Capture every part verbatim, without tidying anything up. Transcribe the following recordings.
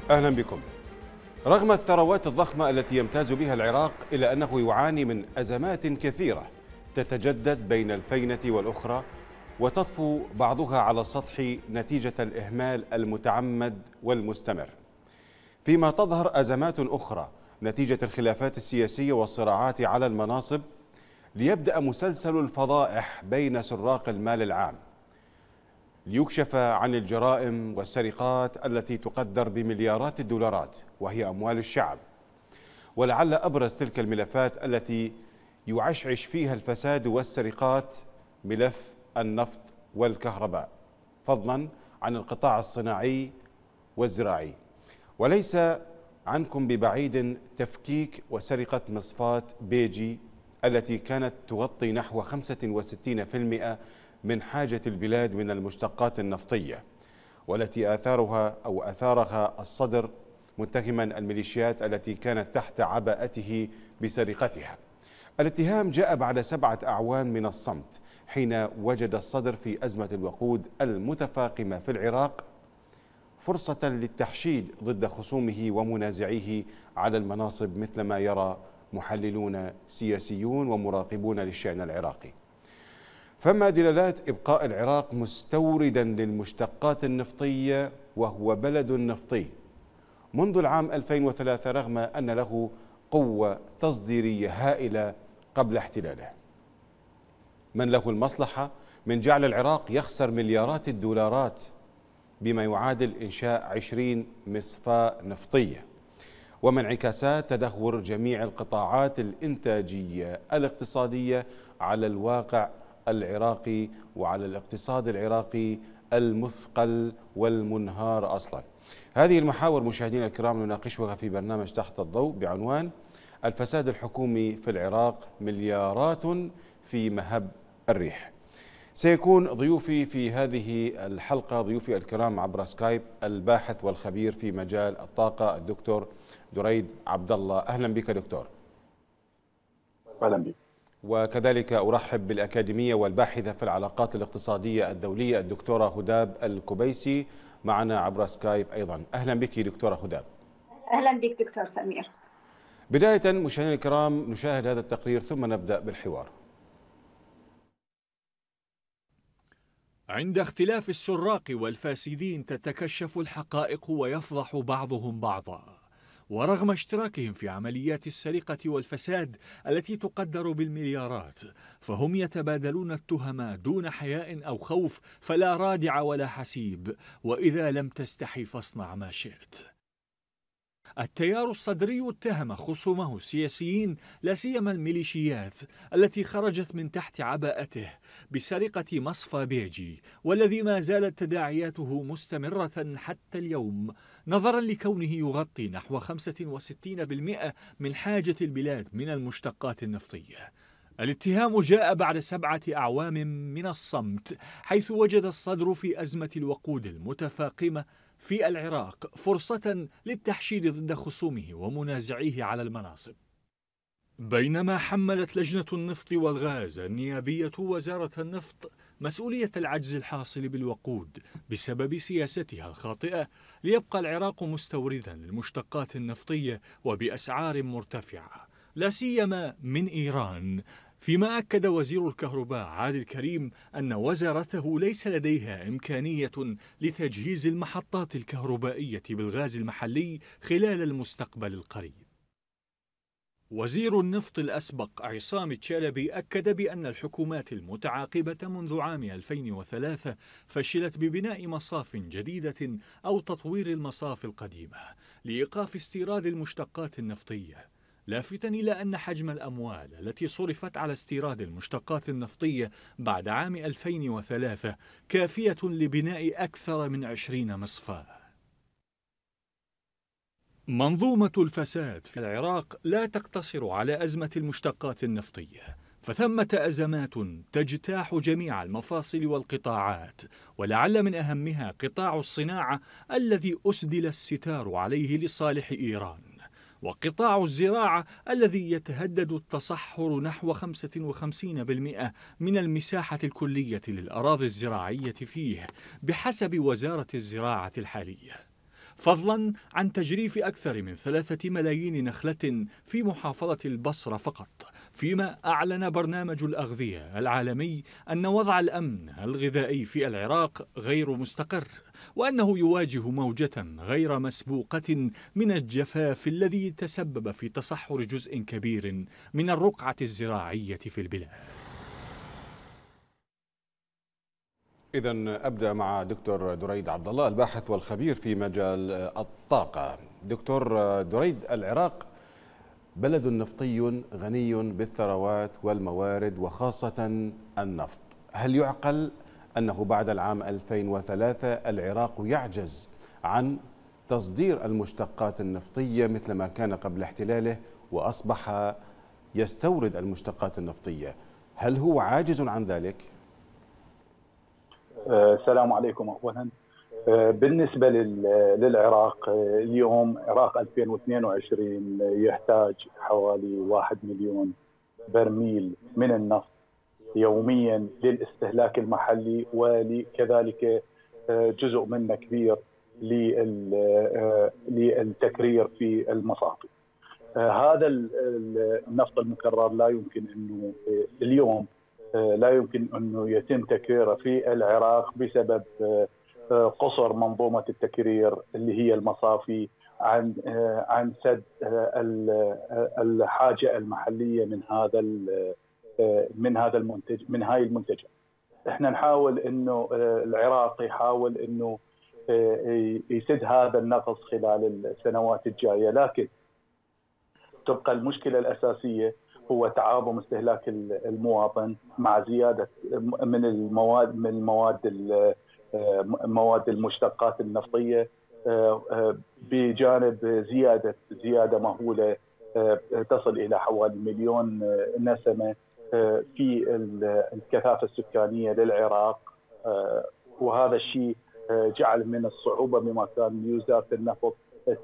أهلا بكم. رغم الثروات الضخمة التي يمتاز بها العراق إلا أنه يعاني من أزمات كثيرة تتجدد بين الفينة والأخرى، وتطفو بعضها على السطح نتيجة الإهمال المتعمد والمستمر، فيما تظهر أزمات أخرى نتيجة الخلافات السياسية والصراعات على المناصب، ليبدأ مسلسل الفضائح بين سراق المال العام ليكشف عن الجرائم والسرقات التي تقدر بمليارات الدولارات وهي أموال الشعب. ولعل أبرز تلك الملفات التي يعشعش فيها الفساد والسرقات ملف النفط والكهرباء، فضلا عن القطاع الصناعي والزراعي. وليس عنكم ببعيد تفكيك وسرقة مصفاة بيجي التي كانت تغطي نحو خمسة وستين بالمئة من حاجة البلاد من المشتقات النفطية، والتي آثارها أو آثارها الصدر متهما الميليشيات التي كانت تحت عباءته بسرقتها. الاتهام جاء بعد سبعة أعوام من الصمت، حين وجد الصدر في أزمة الوقود المتفاقمة في العراق فرصة للتحشيد ضد خصومه ومنازعيه على المناصب، مثل ما يرى محللون سياسيون ومراقبون للشأن العراقي. فما دلالات إبقاء العراق مستوردا للمشتقات النفطية وهو بلد نفطي منذ العام ألفين وثلاثة، رغم أن له قوة تصديرية هائلة قبل احتلاله؟ من له المصلحة من جعل العراق يخسر مليارات الدولارات بما يعادل إنشاء عشرين مصفاة نفطية، ومن انعكاسات تدهور جميع القطاعات الإنتاجية الاقتصادية على الواقع العراقي وعلى الاقتصاد العراقي المثقل والمنهار أصلا؟ هذه المحاور مشاهدينا الكرام نناقشها في برنامج تحت الضوء بعنوان الفساد الحكومي في العراق مليارات في مهب الريح. سيكون ضيوفي في هذه الحلقة ضيوفي الكرام عبر سكايب الباحث والخبير في مجال الطاقة الدكتور دريد عبد الله. أهلا بك دكتور. أهلا بك. وكذلك أرحب بالأكاديمية والباحثة في العلاقات الاقتصادية الدولية الدكتورة هداب الكبيسي معنا عبر سكايب أيضا. أهلا بك دكتورة هداب. أهلا بك دكتور سمير. بداية مشاهدينا الكرام نشاهد هذا التقرير ثم نبدأ بالحوار. عند اختلاف السراق والفاسدين تتكشف الحقائق ويفضح بعضهم بعضا، ورغم اشتراكهم في عمليات السرقة والفساد التي تقدر بالمليارات، فهم يتبادلون التهم دون حياء أو خوف، فلا رادع ولا حسيب، وإذا لم تستحي فاصنع ما شئت. التيار الصدري اتهم خصومه السياسيين لا سيما الميليشيات التي خرجت من تحت عباءته بسرقة مصفى بيجي، والذي ما زالت تداعياته مستمرة حتى اليوم، نظرا لكونه يغطي نحو خمسة وستين بالمئة من حاجة البلاد من المشتقات النفطية. الاتهام جاء بعد سبعة أعوام من الصمت، حيث وجد الصدر في أزمة الوقود المتفاقمة في العراق فرصة للتحشيد ضد خصومه ومنازعيه على المناصب. بينما حملت لجنة النفط والغاز النيابية وزارة النفط مسؤولية العجز الحاصل بالوقود بسبب سياستها الخاطئة، ليبقى العراق مستوردا للمشتقات النفطية وبأسعار مرتفعة لا سيما من إيران، فيما أكد وزير الكهرباء عادل كريم أن وزارته ليس لديها إمكانية لتجهيز المحطات الكهربائية بالغاز المحلي خلال المستقبل القريب. وزير النفط الأسبق عصام الشلبي أكد بأن الحكومات المتعاقبة منذ عام ألفين وثلاثة فشلت ببناء مصاف جديدة أو تطوير المصاف القديمة لإيقاف استيراد المشتقات النفطية، لافتا إلى أن حجم الأموال التي صرفت على استيراد المشتقات النفطية بعد عام ألفين وثلاثة كافية لبناء أكثر من عشرين مصفاة. منظومة الفساد في العراق لا تقتصر على أزمة المشتقات النفطية، فثمة أزمات تجتاح جميع المفاصل والقطاعات، ولعل من أهمها قطاع الصناعة الذي أسدل الستار عليه لصالح إيران، وقطاع الزراعة الذي يتهدد التصحر نحو خمسة وخمسين بالمئة من المساحة الكلية للأراضي الزراعية فيه بحسب وزارة الزراعة الحالية. فضلا عن تجريف أكثر من ثلاثة ملايين نخلة في محافظة البصرة فقط، فيما أعلن برنامج الأغذية العالمي أن وضع الأمن الغذائي في العراق غير مستقر، وأنه يواجه موجة غير مسبوقة من الجفاف الذي تسبب في تصحر جزء كبير من الرقعة الزراعية في البلاد. إذا أبدأ مع دكتور دريد عبد الله الباحث والخبير في مجال الطاقة. دكتور دريد، العراق بلد نفطي غني بالثروات والموارد وخاصة النفط. هل يعقل أنه بعد العام ألفين وثلاثة العراق يعجز عن تصدير المشتقات النفطية مثل ما كان قبل احتلاله وأصبح يستورد المشتقات النفطية؟ هل هو عاجز عن ذلك؟ السلام عليكم. أولا بالنسبة للعراق اليوم، عراق ألفين واثنين وعشرين يحتاج حوالي واحد مليون برميل من النفط يوميا للاستهلاك المحلي، وكذلك جزء منه كبير للتكرير في المصافي. هذا النفط المكرر لا يمكن أنه اليوم لا يمكن أنه يتم تكريره في العراق بسبب قصر منظومة التكرير اللي هي المصافي عن عن سد الحاجة المحلية من هذا من هذا المنتج من هاي المنتجات. احنا نحاول انه العراق يحاول انه يسد هذا النقص خلال السنوات الجاية، لكن تبقى المشكلة الأساسية هو تعاظم استهلاك المواطن مع زيادة من المواد من المواد مواد المشتقات النفطية، بجانب زيادة زيادة مهولة تصل إلى حوالي مليون نسمة في الكثافة السكانية للعراق، وهذا الشيء جعل من الصعوبة بمكان وزارة النفط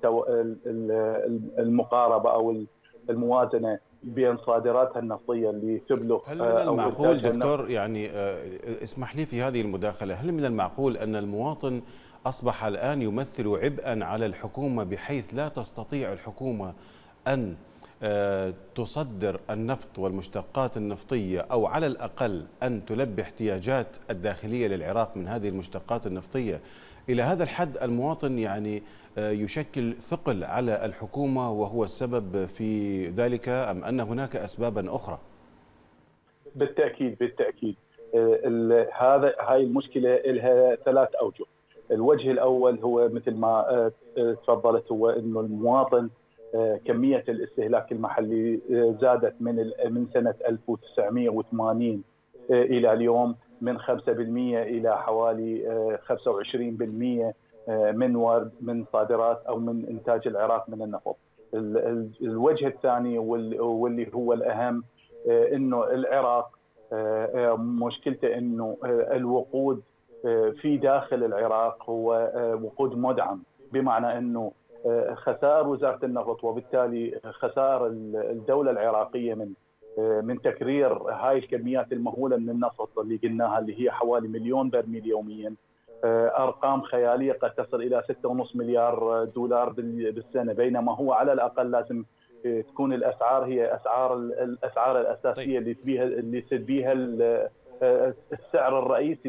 المقاربة أو الموازنة بين صادراتها النفطية اللي تبلغ. هل من المعقول دكتور، يعني اسمح لي في هذه المداخلة، هل من المعقول أن المواطن أصبح الآن يمثل عبئا على الحكومة بحيث لا تستطيع الحكومة أن تصدر النفط والمشتقات النفطية، أو على الأقل أن تلبي احتياجات الداخلية للعراق من هذه المشتقات النفطية؟ إلى هذا الحد المواطن يعني يشكل ثقل على الحكومة وهو السبب في ذلك، أم أن هناك أسبابا أخرى؟ بالتأكيد بالتأكيد هذا هاي المشكلة لها ثلاث أوجه. الوجه الأول هو مثل ما تفضلت، هو إنه المواطن كمية الاستهلاك المحلي زادت من من سنة ألف وتسعمئة وثمانين إلى اليوم من خمسة بالمئة إلى حوالي خمسة وعشرين بالمئة من ورد من صادرات أو من إنتاج العراق من النفط. الوجه الثاني واللي هو الأهم، إنه العراق مشكلته إنه الوقود في داخل العراق هو وقود مدعم، بمعنى إنه خسائر وزارة النفط وبالتالي خسائر الدولة العراقية من من تكرير هاي الكميات المهولة من النفط اللي قلناها اللي هي حوالي مليون برميل يوميا، أرقام خيالية قد تصل إلى ستة ونصف مليار دولار بالسنة، بينما هو على الأقل لازم تكون الأسعار هي أسعار الأسعار الأساسية اللي تبيها اللي تسد بيها السعر الرئيسي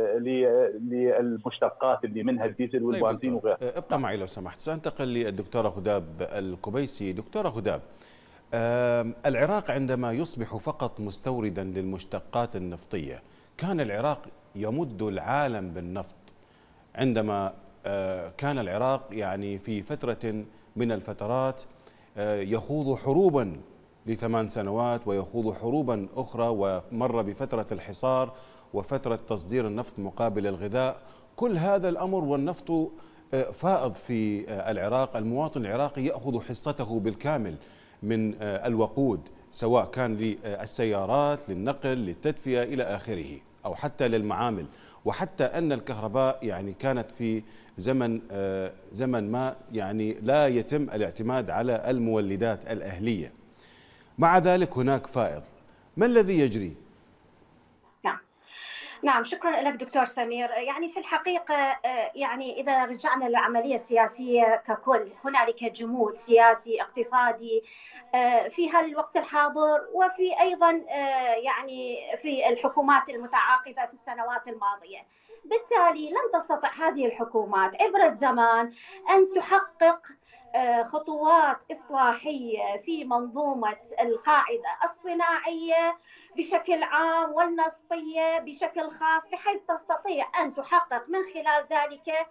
للمشتقات اللي منها الديزل والبنزين وغيرها. ابقى معي لو سمحت، سأنتقل للدكتورة هداب الكبيسي. دكتورة هداب، العراق عندما يصبح فقط مستوردا للمشتقات النفطية، كان العراق يمد العالم بالنفط. عندما كان العراق يعني في فترة من الفترات يخوض حروبا لثمان سنوات ويخوض حروبا أخرى، ومر بفترة الحصار وفترة تصدير النفط مقابل الغذاء، كل هذا الأمر والنفط فائض في العراق. المواطن العراقي يأخذ حصته بالكامل من الوقود، سواء كان للسيارات، للنقل، للتدفئة إلى آخره، أو حتى للمعامل، وحتى أن الكهرباء يعني كانت في زمن زمن ما يعني لا يتم الاعتماد على المولدات الأهلية. مع ذلك هناك فائض، ما الذي يجري؟ نعم، نعم، شكرا لك دكتور سمير. يعني في الحقيقة يعني إذا رجعنا للعملية السياسية ككل، هنالك جمود سياسي اقتصادي في هالوقت الحاضر، وفي أيضا يعني في الحكومات المتعاقبة في السنوات الماضية. بالتالي لن تستطع هذه الحكومات عبر الزمان أن تحقق خطوات إصلاحية في منظومة القاعدة الصناعية بشكل عام والنفطية بشكل خاص، بحيث تستطيع أن تحقق من خلال ذلك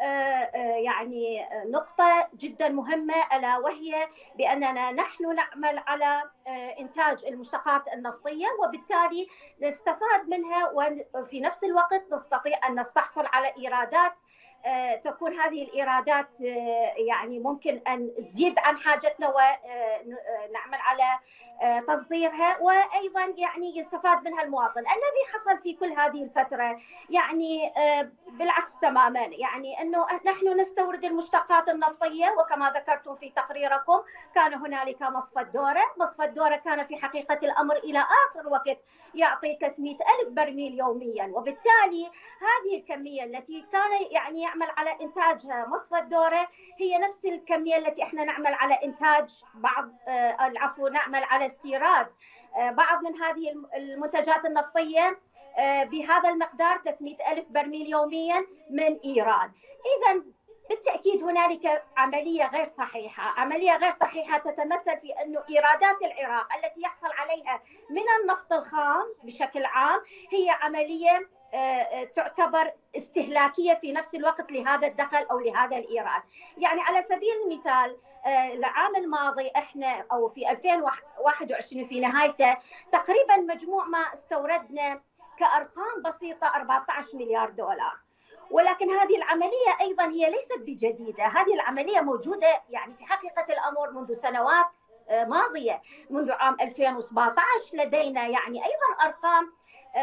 يعني نقطة جدا مهمة، ألا وهي بأننا نحن نعمل على إنتاج المشتقات النفطية، وبالتالي نستفاد منها، وفي نفس الوقت نستطيع أن نستحصل على إيرادات تكون هذه الإيرادات يعني ممكن أن تزيد عن حاجتنا، ونعمل على تصديرها، وأيضا يعني يستفاد منها المواطن. الذي حصل في كل هذه الفترة يعني بالعكس تماما، يعني أنه نحن نستورد المشتقات النفطية، وكما ذكرتم في تقريركم كان هنالك مصفى الدورة. مصفى الدورة كان في حقيقة الأمر إلى آخر وقت يعطي ثلاثمئة ألف برميل يوميا، وبالتالي هذه الكمية التي كان يعني يعمل على إنتاجها مصفى الدورة هي نفس الكمية التي احنا نعمل على إنتاج بعض العفو نعمل على استيراد بعض من هذه المنتجات النفطية بهذا المقدار ثلاثمئة ألف برميل يوميا من إيران. إذن بالتأكيد هنالك عملية غير صحيحة، عملية غير صحيحة تتمثل في أنه إيرادات العراق التي يحصل عليها من النفط الخام بشكل عام هي عملية تعتبر استهلاكية في نفس الوقت لهذا الدخل أو لهذا الإيراد. يعني على سبيل المثال العام الماضي احنا او في ألفين وواحد وعشرين في نهايته تقريبا مجموع ما استوردنا كأرقام بسيطة أربعة عشر مليار دولار، ولكن هذه العملية أيضا هي ليست بجديدة، هذه العملية موجودة يعني في حقيقة الأمر منذ سنوات ماضية. منذ عام ألفين وسبعة عشر لدينا يعني أيضا أرقام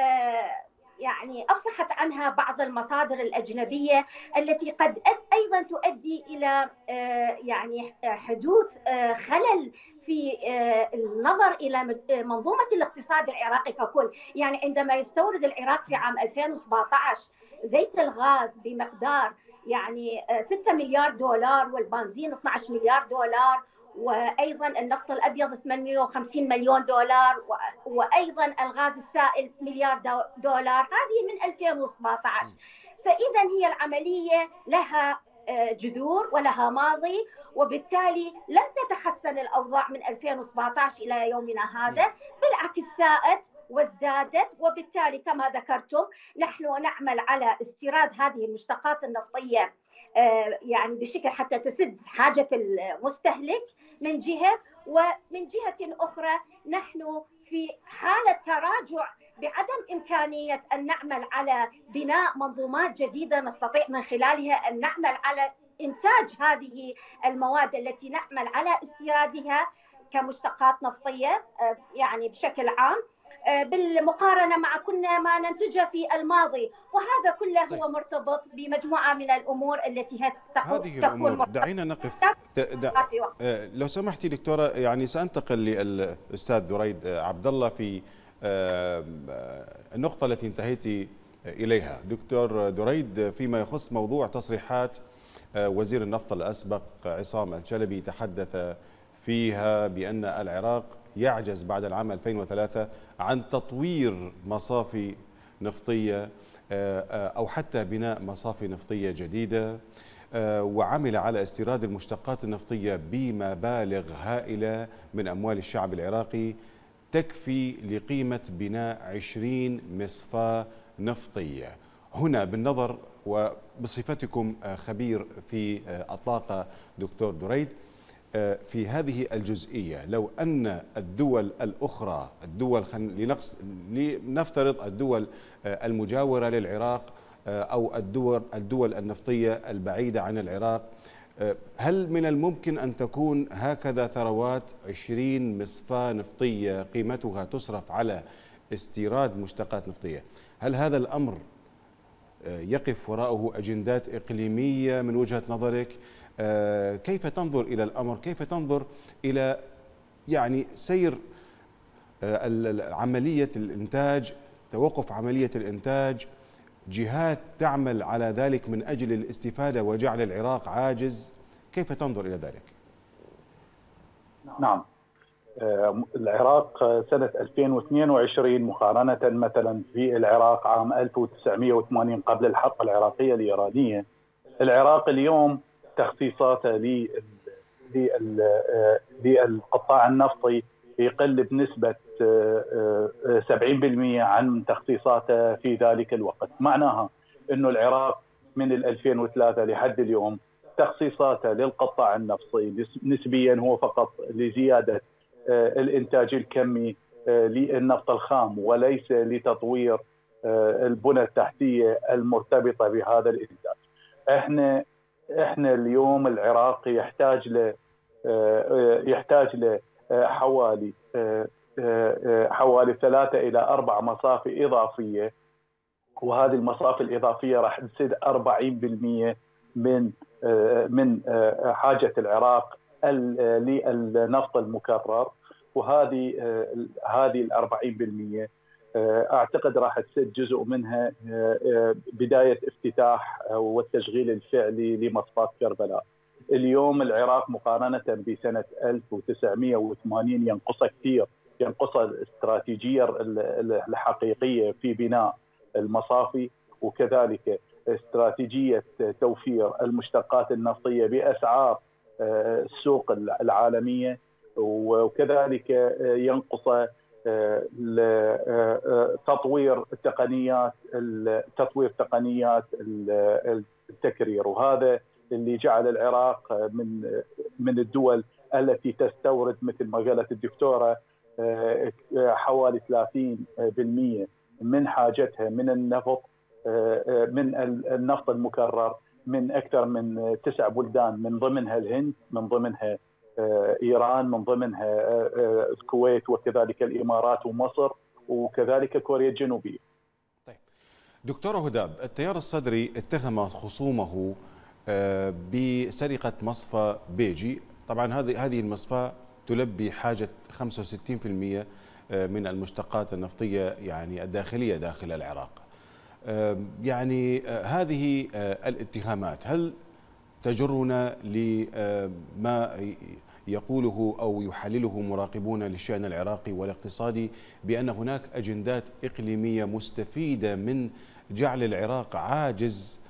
يعني أفصحت عنها بعض المصادر الأجنبية التي قد أيضا تؤدي إلى يعني حدوث خلل في النظر إلى منظومة الاقتصاد العراقي ككل. يعني عندما يستورد العراق في عام ألفين وسبعة عشر زيت الغاز بمقدار يعني ستة مليار دولار، والبنزين اثني عشر مليار دولار، وأيضا النفط الأبيض ثمانمئة وخمسين مليون دولار، وأيضا الغاز السائل مليار دولار، هذه من ألفين وسبعة عشر. فإذا هي العملية لها جذور ولها ماضي، وبالتالي لم تتحسن الأوضاع من ألفين وسبعة عشر إلى يومنا هذا، بالعكس ساءت وازدادت. وبالتالي كما ذكرتم نحن نعمل على استيراد هذه المشتقات النفطية يعني بشكل حتى تسد حاجة المستهلك من جهة، ومن جهة أخرى نحن في حالة تراجع بعدم إمكانية أن نعمل على بناء منظومات جديدة نستطيع من خلالها أن نعمل على إنتاج هذه المواد التي نعمل على استيرادها كمشتقات نفطية يعني بشكل عام، بالمقارنة مع كنا ما ننتجه في الماضي. وهذا كله طيب. هو مرتبط بمجموعة من الأمور التي هذه الأمور. دعينا نقف دع... لو سمحتي دكتورة، يعني سأنتقل للأستاذ دريد عبد الله في النقطة التي انتهيتي إليها. دكتور دريد، فيما يخص موضوع تصريحات وزير النفط الأسبق عصام الشلبي، تحدث فيها بأن العراق يعجز بعد العام ألفين وثلاثة عن تطوير مصافي نفطية أو حتى بناء مصافي نفطية جديدة، وعمل على استيراد المشتقات النفطية بمبالغ هائلة من أموال الشعب العراقي تكفي لقيمة بناء عشرين مصفاة نفطية. هنا بالنظر وبصفتكم خبير في الطاقة دكتور دريد، في هذه الجزئية لو أن الدول الأخرى، الدول لنفترض الدول المجاورة للعراق أو الدول الدول النفطية البعيدة عن العراق، هل من الممكن أن تكون هكذا ثروات عشرين مصفاة نفطية قيمتها تصرف على استيراد مشتقات نفطية؟ هل هذا الأمر يقف وراءه أجندات إقليمية من وجهة نظرك؟ كيف تنظر إلى الأمر؟ كيف تنظر إلى يعني سير عملية الإنتاج توقف عملية الإنتاج، جهات تعمل على ذلك من أجل الاستفادة وجعل العراق عاجز، كيف تنظر إلى ذلك؟ نعم، العراق سنة ألفين واثنين وعشرين مقارنة مثلا في العراق عام ألف وتسعمئة وثمانين قبل الحرب العراقية الإيرانية، العراق اليوم تخصيصاته للقطاع النفطي يقل بنسبة سبعين بالمئة عن تخصيصاته في ذلك الوقت. معناها أنه العراق من ألفين وثلاثة لحد اليوم تخصيصاته للقطاع النفطي نسبيا هو فقط لزيادة الإنتاج الكمي للنفط الخام وليس لتطوير البنى التحتية المرتبطة بهذا الإنتاج. احنا احنا اليوم العراق يحتاج ل يحتاج ل حوالي حوالي ثلاثة إلى أربع مصافي إضافية، وهذه المصافي الإضافية راح تسد أربعين بالمئة من من حاجة العراق للنفط المكرر، وهذه هذه ال أربعين بالمئة أعتقد راح تسد جزء منها بداية افتتاح والتشغيل الفعلي لمصفاة كربلاء. اليوم العراق مقارنة بسنة ألف وتسعمئة وثمانين ينقص كثير، ينقص الاستراتيجية الحقيقية في بناء المصافي، وكذلك استراتيجية توفير المشتقات النفطية بأسعار السوق العالمية، وكذلك ينقص تطوير تقنيات تطوير تقنيات التكرير، وهذا اللي جعل العراق من من الدول التي تستورد مثل ما قالت الدكتورة حوالي ثلاثين بالمئة من حاجتها من النفط من النفط المكرر من أكثر من تسع بلدان، من ضمنها الهند، من ضمنها إيران، من ضمنها الكويت، وكذلك الإمارات ومصر، وكذلك كوريا الجنوبية. طيب دكتورة هداب، التيار الصدري اتهم خصومه بسرقة مصفى بيجي. طبعا هذه هذه المصفى تلبي حاجة خمسة وستين بالمئة من المشتقات النفطية يعني الداخلية داخل العراق. يعني هذه الاتهامات هل تجرنا لما يقوله أو يحلله مراقبون للشأن العراقي والاقتصادي بأن هناك أجندات إقليمية مستفيدة من جعل العراق عاجز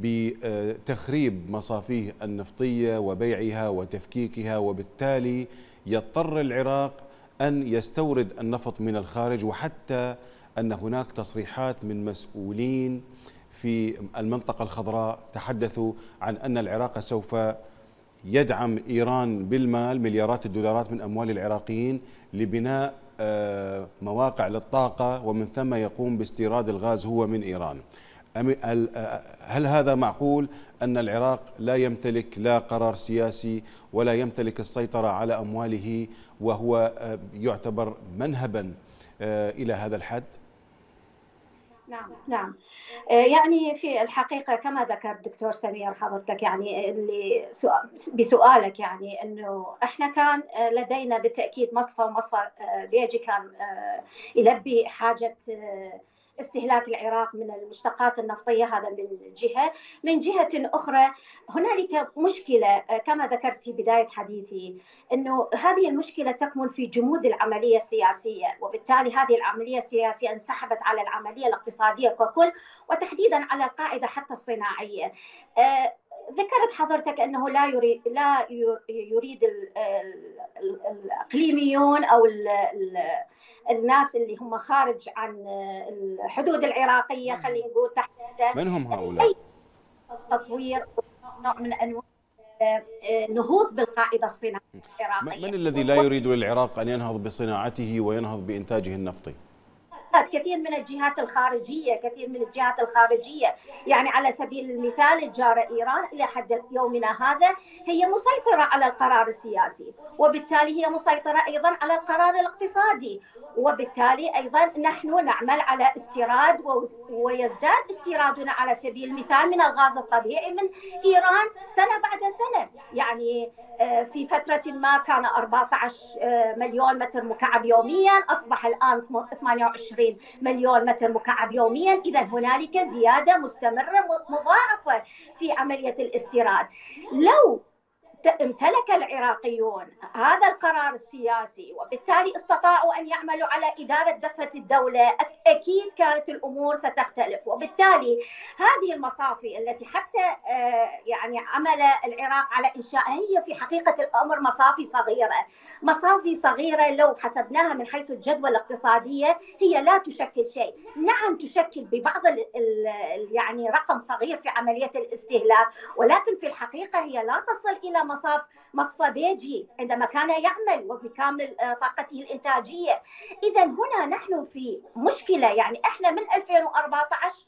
بتخريب مصافيه النفطية وبيعها وتفكيكها، وبالتالي يضطر العراق أن يستورد النفط من الخارج، وحتى أن هناك تصريحات من مسؤولين في المنطقة الخضراء تحدثوا عن أن العراق سوف يدعم إيران بالمال مليارات الدولارات من أموال العراقيين لبناء مواقع للطاقة، ومن ثم يقوم باستيراد الغاز هو من إيران. هل هذا معقول أن العراق لا يمتلك لا قرار سياسي ولا يمتلك السيطرة على أمواله وهو يعتبر منهبا إلى هذا الحد؟ نعم نعم يعني في الحقيقة كما ذكر دكتور سمير حضرتك يعني اللي بسؤالك يعني أنه إحنا كان لدينا بالتأكيد مصفى ومصفى بيجي كان يلبي حاجة استهلاك العراق من المشتقات النفطية، هذا من جهة. من جهة أخرى هنالك مشكلة كما ذكرت في بداية حديثي، أنه هذه المشكلة تكمن في جمود العملية السياسية، وبالتالي هذه العملية السياسية انسحبت على العملية الاقتصادية ككل، وتحديدا على القاعدة حتى الصناعية. آه ذكرت حضرتك أنه لا يريد لا يريد الإقليميون أو ال ال الناس اللي هم خارج عن الحدود العراقية، خلينا نقول تحت من هم هؤلاء؟ تطوير نوع من أنواع نهوض بالقاعدة الصناعية العراقية. من الذي لا يريد للعراق أن ينهض بصناعته وينهض بإنتاجه النفطي؟ كثير من الجهات الخارجية كثير من الجهات الخارجية يعني على سبيل المثال الجارة إيران إلى حد يومنا هذا هي مسيطرة على القرار السياسي، وبالتالي هي مسيطرة أيضا على القرار الاقتصادي، وبالتالي أيضا نحن نعمل على استيراد ويزداد استيرادنا على سبيل المثال من الغاز الطبيعي من إيران سنة بعد سنة. يعني في فترة ما كان أربعة عشر مليون متر مكعب يوميا، أصبح الآن ثمانية وعشرين مليون متر مكعب يوميا. إذا هنالك زيادة مستمرة مضاعفة في عملية الاستيراد. لو امتلك العراقيون هذا القرار السياسي وبالتالي استطاعوا أن يعملوا على إدارة دفة الدولة، أكيد كانت الأمور ستختلف. وبالتالي هذه المصافي التي حتى يعني عمل العراق على إنشائها هي في حقيقة الأمر مصافي صغيرة، مصافي صغيرة لو حسبناها من حيث الجدوى الاقتصادية هي لا تشكل شيء. نعم تشكل ببعض ال ال يعني رقم صغير في عملية الاستهلاك، ولكن في الحقيقة هي لا تصل إلى مصاف مصفى بيجي عندما كان يعمل وبكامل طاقته الإنتاجية. إذا هنا نحن في مشكلة. يعني إحنا من ألفين وأربعة عشر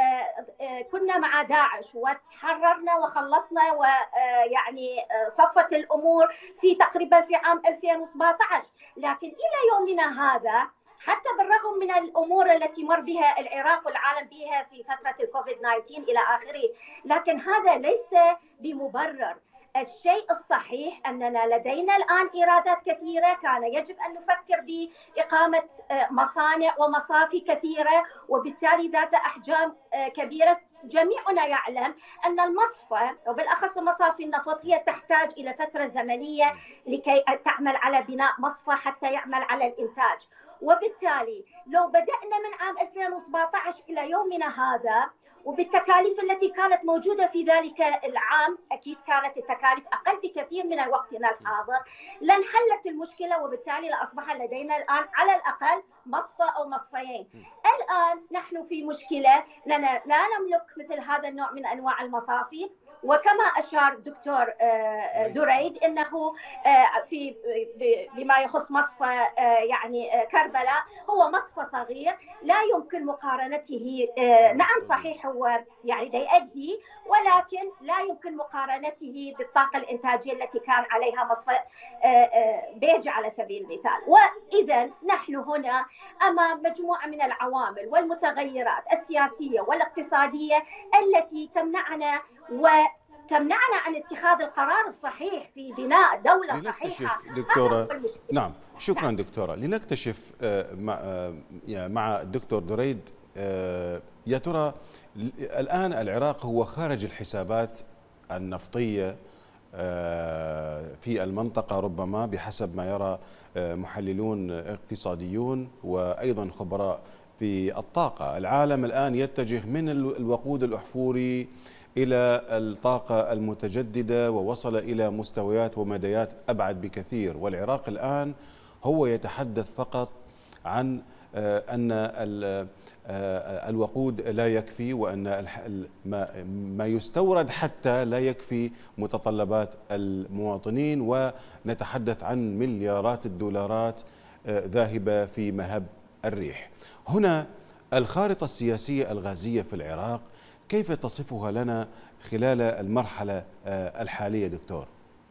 كنا مع داعش وتحررنا وخلصنا ويعني صفت الأمور في تقريبا في عام ألفين وسبعة عشر، لكن إلى يومنا هذا حتى بالرغم من الأمور التي مر بها العراق والعالم بها في فترة الكوفيد تسعة عشر إلى آخره، لكن هذا ليس بمبرر. الشيء الصحيح أننا لدينا الآن إيرادات كثيرة، كان يجب أن نفكر بإقامة مصانع ومصافي كثيرة وبالتالي ذات أحجام كبيرة. جميعنا يعلم أن المصفى وبالأخص مصافي النفط هي تحتاج إلى فترة زمنية لكي تعمل على بناء مصفى حتى يعمل على الإنتاج. وبالتالي لو بدأنا من عام ألفين وسبعة عشر إلى يومنا هذا وبالتكاليف التي كانت موجودة في ذلك العام، أكيد كانت التكاليف أقل بكثير من وقتنا الحاضر، لانحلت المشكلة وبالتالي لأصبح لدينا الآن على الأقل مصفى أو مصفيين. الآن نحن في مشكلة، لنا لا نملك مثل هذا النوع من أنواع المصافي. وكما أشار الدكتور دريد أنه في بما يخص مصفى يعني كربلاء هو مصفى صغير لا يمكن مقارنته. نعم صحيح هو يعني دا يؤدي، ولكن لا يمكن مقارنته بالطاقة الإنتاجية التي كان عليها مصفى بيجي على سبيل المثال. وإذا نحن هنا أمام مجموعة من العوامل والمتغيرات السياسية والاقتصادية التي تمنعنا وتمنعنا عن اتخاذ القرار الصحيح في بناء دولة صحيحة. دكتورة نعم شكرا نعم. دكتورة لنكتشف مع الدكتور دريد يا ترى الآن العراق هو خارج الحسابات النفطية في المنطقة ربما بحسب ما يرى محللون اقتصاديون وأيضا خبراء في الطاقة. العالم الآن يتجه من الوقود الأحفوري إلى الطاقة المتجددة ووصل إلى مستويات ومديات أبعد بكثير، والعراق الآن هو يتحدث فقط عن أن الوقود لا يكفي وأن ما يستورد حتى لا يكفي متطلبات المواطنين، ونتحدث عن مليارات الدولارات ذاهبة في مهب الريح. هنا الخارطة السياسية الغازية في العراق كيف تصفها لنا خلال المرحلة الحالية دكتور؟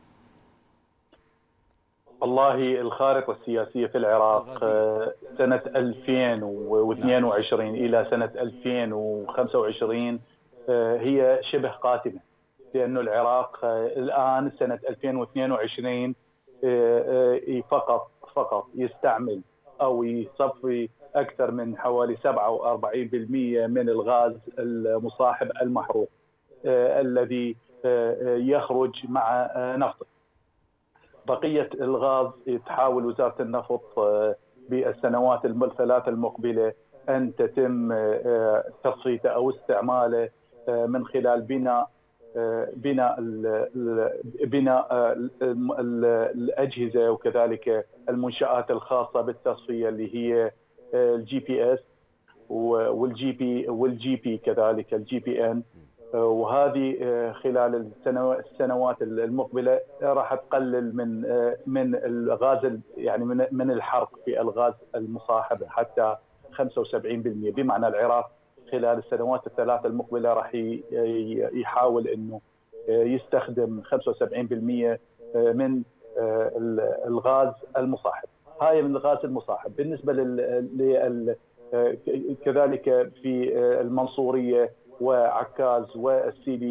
والله الخارطة السياسية في العراق سنة ألفين واثنين وعشرين إلى سنة ألفين وخمسة وعشرين هي شبه قاتمة، لأن العراق الآن سنة ألفين واثنين وعشرين فقط فقط يستعمل أو يصفي أكثر من حوالي سبعة وأربعين بالمئة من الغاز المصاحب المحروق الذي يخرج مع نفطه. بقية الغاز تحاول وزارة النفط بالسنوات الثلاث المقبلة أن تتم تصفيته أو استعماله من خلال بناء بناء بناء الأجهزة وكذلك المنشآت الخاصة بالتصفية اللي هي الجي بي اس والجي بي والجي بي كذلك الجي بي ان، وهذه خلال السنوات المقبله راح تقلل من من الغاز يعني من من الحرق في الغاز المصاحب حتى خمسة وسبعين بالمئة، بمعنى العراق خلال السنوات الثلاث المقبله راح يحاول انه يستخدم خمسة وسبعين بالمئة من الغاز المصاحب. هاي من الغاز المصاحب. بالنسبه لل كذلك في المنصوريه وعكاز والسيديه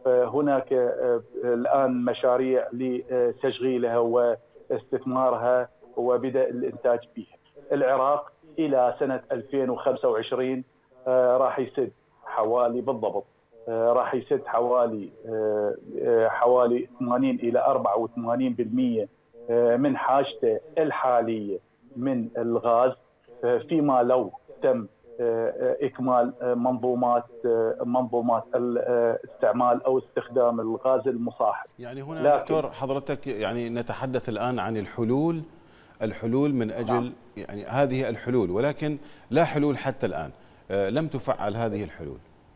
هناك الآن مشاريع لتشغيلها واستثمارها وبدء الإنتاج بها. العراق إلى سنة ألفين وخمسة وعشرين راح يسد حوالي بالضبط راح يسد حوالي حوالي ثمانين إلى أربعة وثمانين بالمئة من حاجته الحالية من الغاز، فيما لو تم إكمال منظومات منظومات استعمال أو استخدام الغاز المصاحب. يعني هنا دكتور حضرتك يعني نتحدث الآن عن الحلول الحلول من أجل نعم. يعني هذه الحلول، ولكن لا حلول حتى الآن، لم تفعل هذه الحلول.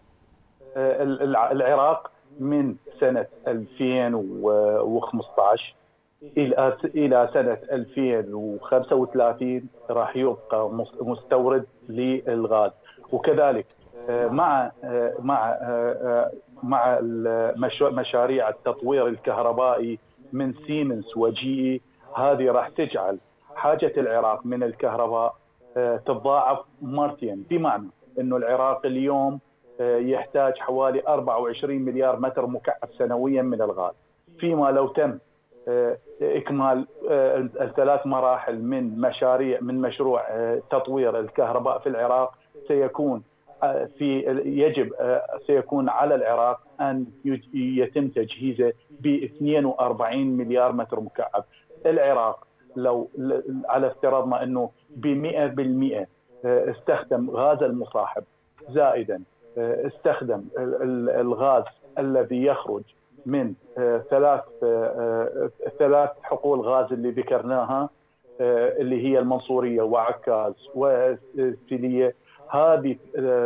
العراق من سنة ألفين وخمسة عشر إلى إلى سنة ألفين وخمسة وثلاثين راح يبقى مستورد للغاز، وكذلك مع مع مع مشاريع التطوير الكهربائي من سيمنز وجي، هذه راح تجعل حاجة العراق من الكهرباء تتضاعف مرتين، بمعنى انه العراق اليوم يحتاج حوالي أربعة وعشرين مليار متر مكعب سنويا من الغاز، فيما لو تم إكمال الثلاث مراحل من مشاريع من مشروع تطوير الكهرباء في العراق سيكون في يجب سيكون على العراق أن يتم تجهيزه ب اثنين وأربعين مليار متر مكعب. العراق لو على افتراضنا أنه ب مئة بالمئة استخدم غاز المصاحب زائدا استخدم الغاز الذي يخرج من ثلاث ثلاث حقول غاز اللي ذكرناها اللي هي المنصورية وعكاز وسيلية، هذه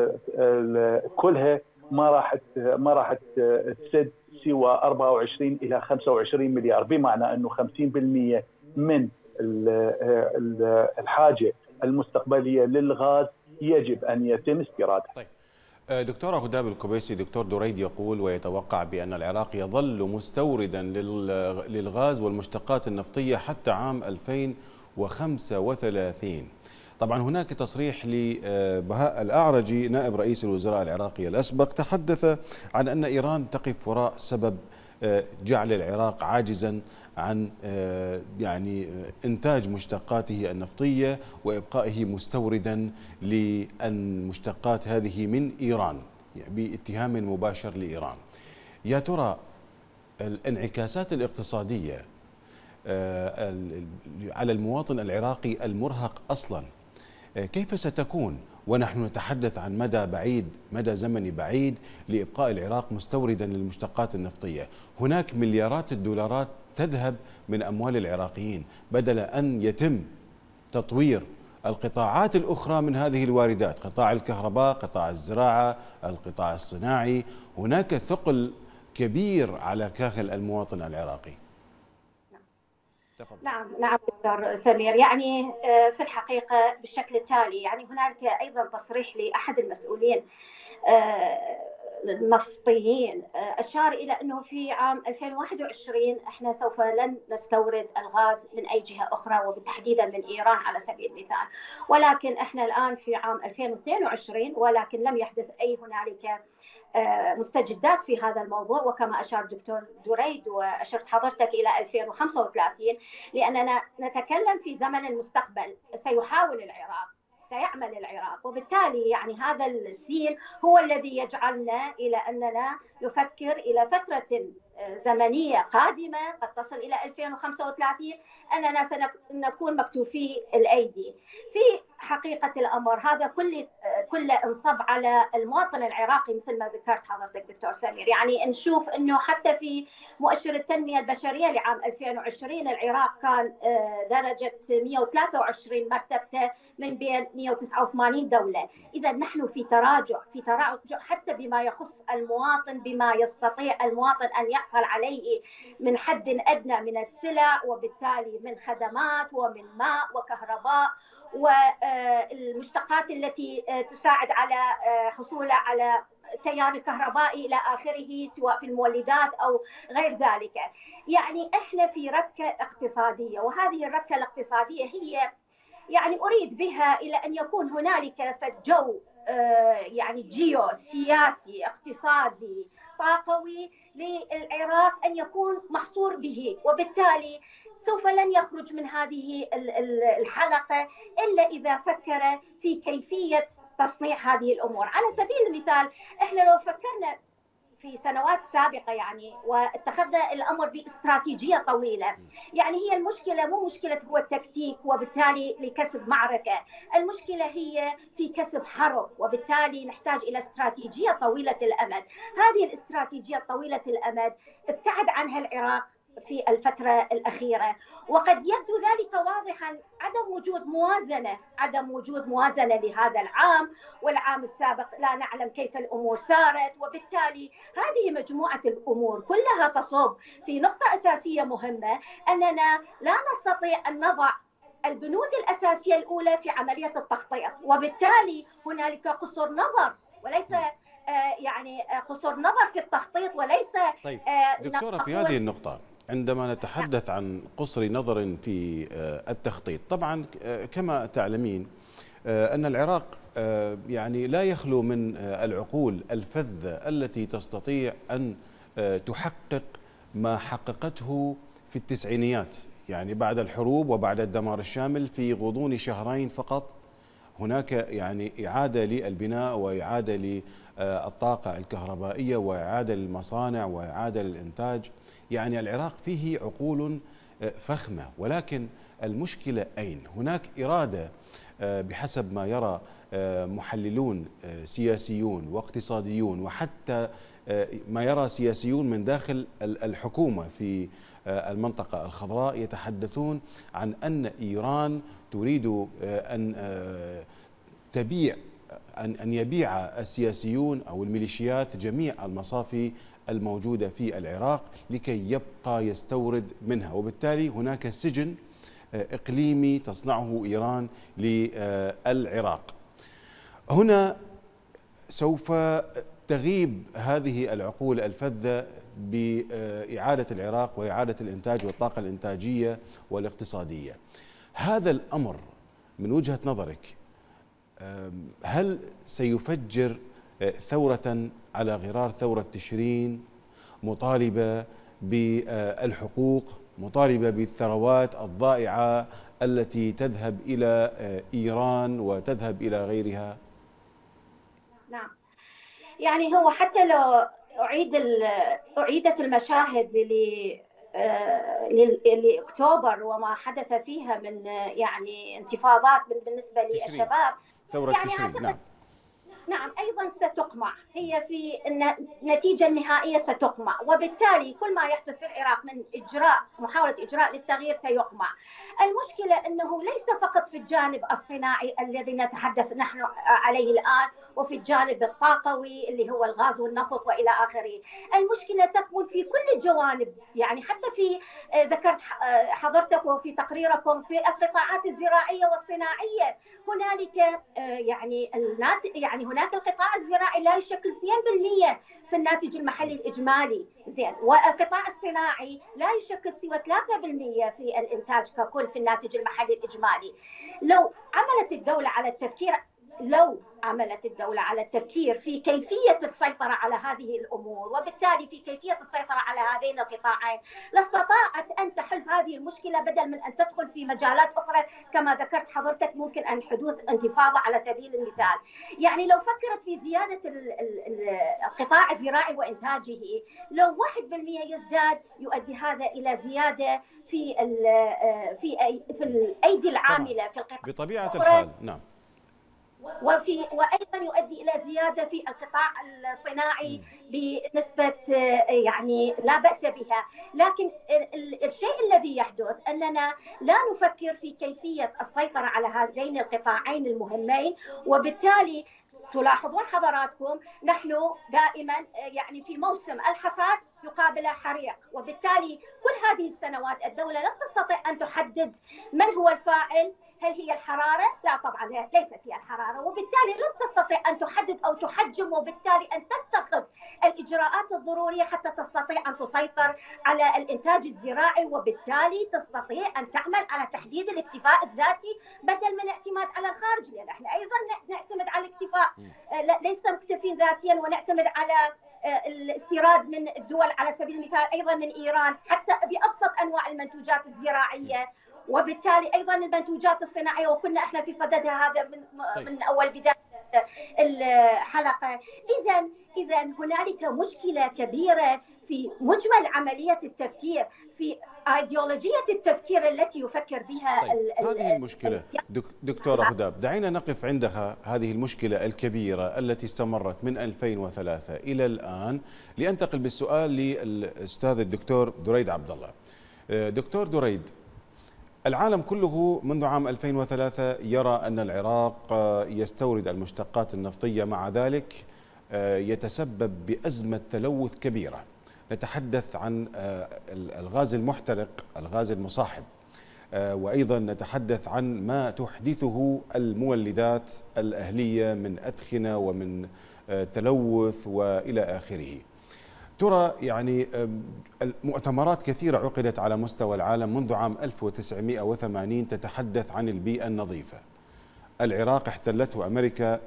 كلها ما راح ما راح تسد سوى أربعة وعشرين إلى خمسة وعشرين مليار، بمعنى أنه خمسين بالمئة من الحاجة المستقبلية للغاز يجب أن يتم استيرادها. طيب دكتورة هدى الكبيسي، دكتور دريد يقول ويتوقع بأن العراق يظل مستوردا للغاز والمشتقات النفطية حتى عام ألفين وخمسة وثلاثين. طبعا هناك تصريح لبهاء الأعرجي نائب رئيس الوزراء العراقي الأسبق، تحدث عن أن إيران تقف وراء سبب جعل العراق عاجزا عن يعني إنتاج مشتقاته النفطية وإبقائه مستوردا للمشتقات هذه من إيران باتهام مباشر لإيران. يا ترى الانعكاسات الاقتصادية على المواطن العراقي المرهق أصلا كيف ستكون ونحن نتحدث عن مدى بعيد مدى زمني بعيد لإبقاء العراق مستوردا للمشتقات النفطية؟ هناك مليارات الدولارات تذهب من أموال العراقيين بدل أن يتم تطوير القطاعات الأخرى من هذه الواردات، قطاع الكهرباء، قطاع الزراعة، القطاع الصناعي. هناك ثقل كبير على كاهل المواطن العراقي. نعم نعم دكتور سمير، يعني في الحقيقة بالشكل التالي، يعني هنالك أيضا تصريح لأحد المسؤولين النفطيين أشار إلى أنه في عام ألفين وواحد وعشرين احنا سوف لن نستورد الغاز من أي جهة أخرى وبالتحديد من إيران على سبيل المثال، ولكن احنا الآن في عام ألفين واثنين وعشرين ولكن لم يحدث أي هنالك مستجدات في هذا الموضوع، وكما أشار الدكتور دريد وأشرت حضرتك إلى ألفين وخمسة وثلاثين، لأننا نتكلم في زمن المستقبل. سيحاول العراق سيعمل العراق، وبالتالي يعني هذا السين هو الذي يجعلنا إلى أننا نفكر إلى فترة زمنية قادمة قد تصل إلى ألفين وخمسة وثلاثين أننا سنكون مكتوفي الأيدي. في حقيقة الأمر هذا كل كل انصب على المواطن العراقي مثل ما ذكرت حضرتك دكتور سمير. يعني نشوف أنه حتى في مؤشر التنمية البشرية لعام ألفين وعشرين العراق كان درجة مئة وثلاثة وعشرين مرتبته من بين مئة وتسعة وثمانين دولة. إذا نحن في تراجع في تراجع حتى بما يخص المواطن، بما يستطيع المواطن أن يحصل عليه من حد أدنى من السلع، وبالتالي من خدمات ومن ماء وكهرباء والمشتقات التي تساعد على حصوله على التيار الكهربائي إلى آخره، سواء في المولدات أو غير ذلك. يعني إحنا في ركة اقتصادية، وهذه الركة الاقتصادية هي يعني أريد بها إلى أن يكون هنالك جو يعني جيو سياسي اقتصادي الطاقوي للعراق أن يكون محصور به، وبالتالي سوف لن يخرج من هذه الحلقة إلا إذا فكر في كيفية تصنيع هذه الأمور. على سبيل المثال، إحنا لو فكرنا في سنوات سابقة يعني واتخذنا الأمر باستراتيجية طويلة، يعني هي المشكلة مو مشكلة هو التكتيك وبالتالي لكسب معركة، المشكلة هي في كسب حرب، وبالتالي نحتاج إلى استراتيجية طويلة الأمد. هذه الاستراتيجية طويلة الأمد ابتعد عنها العراق في الفترة الأخيرة، وقد يبدو ذلك واضحا عدم وجود موازنة عدم وجود موازنة لهذا العام، والعام السابق لا نعلم كيف الأمور سارت، وبالتالي هذه مجموعة الأمور كلها تصب في نقطة أساسية مهمة، أننا لا نستطيع أن نضع البنود الأساسية الأولى في عملية التخطيط، وبالتالي هنالك قصور نظر وليس آه يعني قصور نظر في التخطيط وليس. طيب دكتورة، في هذه النقطة عندما نتحدث عن قصر نظر في التخطيط، طبعا كما تعلمين أن العراق يعني لا يخلو من العقول الفذة التي تستطيع أن تحقق ما حققته في التسعينيات، يعني بعد الحروب وبعد الدمار الشامل في غضون شهرين فقط هناك يعني إعادة للبناء وإعادة للطاقة الكهربائية وإعادة للمصانع وإعادة للإنتاج. يعني العراق فيه عقول فخمة، ولكن المشكلة أين؟ هناك إرادة بحسب ما يرى محللون سياسيون واقتصاديون وحتى ما يرى سياسيون من داخل الحكومة في المنطقة الخضراء، يتحدثون عن أن إيران تريد أن تبيع أن يبيع السياسيون أو الميليشيات جميع المصافي الموجودة في العراق لكي يبقى يستورد منها، وبالتالي هناك سجن إقليمي تصنعه إيران للعراق. هنا سوف تغيب هذه العقول الفذة بإعادة العراق وإعادة الإنتاج والطاقة الإنتاجية والاقتصادية. هذا الأمر من وجهة نظرك هل سيفجر ثورة على غرار ثورة تشرين مطالبة بالحقوق، مطالبة بالثروات الضائعة التي تذهب إلى إيران وتذهب إلى غيرها؟ نعم، يعني هو حتى لو أعيد أعيدت المشاهد لأكتوبر وما حدث فيها من يعني انتفاضات بالنسبة للشباب، ثورة يعني تشرين، نعم نعم أيضا ستقمع، هي في النتيجة النهائية ستقمع، وبالتالي كل ما يحدث في العراق من إجراء محاولة إجراء للتغيير سيقمع. المشكلة أنه ليس فقط في الجانب الصناعي الذي نتحدث نحن عليه الآن وفي الجانب الطاقوي اللي هو الغاز والنفط وإلى آخره، المشكلة تكمن في كل الجوانب، يعني حتى في ذكرت حضرتك وفي تقريركم في القطاعات الزراعية والصناعية هنالك يعني يعني هناك القطاع الزراعي لا يشكل اثنين بالمئة في الناتج المحلي الإجمالي، زين، والقطاع الصناعي لا يشكل سوى ثلاثة بالمئة في الإنتاج ككل في الناتج المحلي الإجمالي. لو عملت الدولة على التفكير لو عملت الدولة على التفكير في كيفية السيطرة على هذه الأمور وبالتالي في كيفية السيطرة على هذين القطاعين لاستطاعت أن تحل هذه المشكلة بدل من أن تدخل في مجالات أخرى كما ذكرت حضرتك ممكن أن حدوث انتفاضة على سبيل المثال. يعني لو فكرت في زيادة القطاع الزراعي وإنتاجه، لو واحد بالمئة يزداد يؤدي هذا إلى زيادة في في في الأيدي العاملة في القطاع بطبيعة الحال، نعم، وفي وايضا يؤدي الى زياده في القطاع الصناعي بنسبه يعني لا باس بها، لكن الشيء الذي يحدث اننا لا نفكر في كيفيه السيطره على هذين القطاعين المهمين، وبالتالي تلاحظون حضراتكم نحن دائما يعني في موسم الحصاد يقابل حريق، وبالتالي كل هذه السنوات الدولة لم تستطع أن تحدد من هو الفاعل. هل هي الحرارة؟ لا طبعا ليست هي الحرارة، وبالتالي لم تستطيع أن تحدد أو تحجم، وبالتالي أن تتخذ الإجراءات الضرورية حتى تستطيع أن تسيطر على الإنتاج الزراعي، وبالتالي تستطيع أن تعمل على تحديد الاكتفاء الذاتي بدل من الاعتماد على الخارج، لأن احنا أيضا نعتمد على الاكتفاء، ليس مكتفين ذاتيا ونعتمد على الاستيراد من الدول على سبيل المثال أيضا من إيران حتى بأبسط أنواع المنتوجات الزراعية، وبالتالي أيضا المنتوجات الصناعية، وكنا احنا في صددها هذا من, طيب. من أول بداية الحلقة. إذا إذا هنالك مشكلة كبيرة في مجمل عملية التفكير، في ايديولوجية التفكير التي يفكر بها. طيب. هذه المشكلة دكتورة هداب، دعينا نقف عندها، هذه المشكلة الكبيرة التي استمرت من ألفين وثلاثة إلى الآن، لأنتقل بالسؤال للأستاذ الدكتور دريد عبد الله. دكتور دريد، العالم كله منذ عام ألفين وثلاثة يرى أن العراق يستورد المشتقات النفطية، مع ذلك يتسبب بأزمة تلوث كبيرة. نتحدث عن الغاز المحترق، الغاز المصاحب، وأيضا نتحدث عن ما تحدثه المولدات الأهلية من أدخنة ومن تلوث وإلى آخره. ترى يعني مؤتمرات كثيرة عقدت على مستوى العالم منذ عام ألف وتسعمئة وثمانين تتحدث عن البيئة النظيفة. العراق احتلته أمريكا